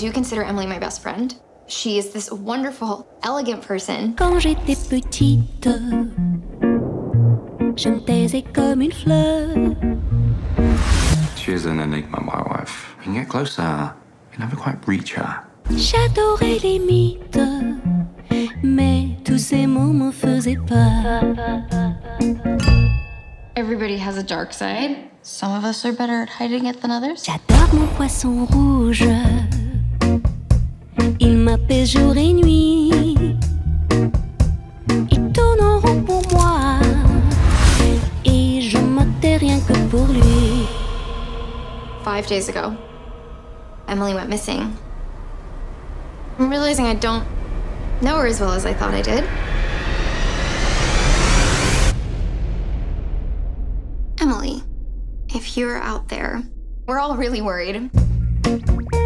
do consider Emily my best friend. She is this wonderful, elegant person. Quand j'étais petite, je me taisais comme une fleur. She is an enigma, my wife. You can get closer, you never quite reach her. J'adorais les mythes, mais tous ces mots me faisaient peur. Everybody has a dark side. Some of us are better at hiding it than others. J'adore mon poisson rouge. Il m'apaise jour et nuit. Il tourne en rond pour moi. Et je me tais rien que pour lui. 5 days ago, Emily went missing. I'm realizing I don't know her as well as I thought I did. Emily, if you're out there, we're all really worried.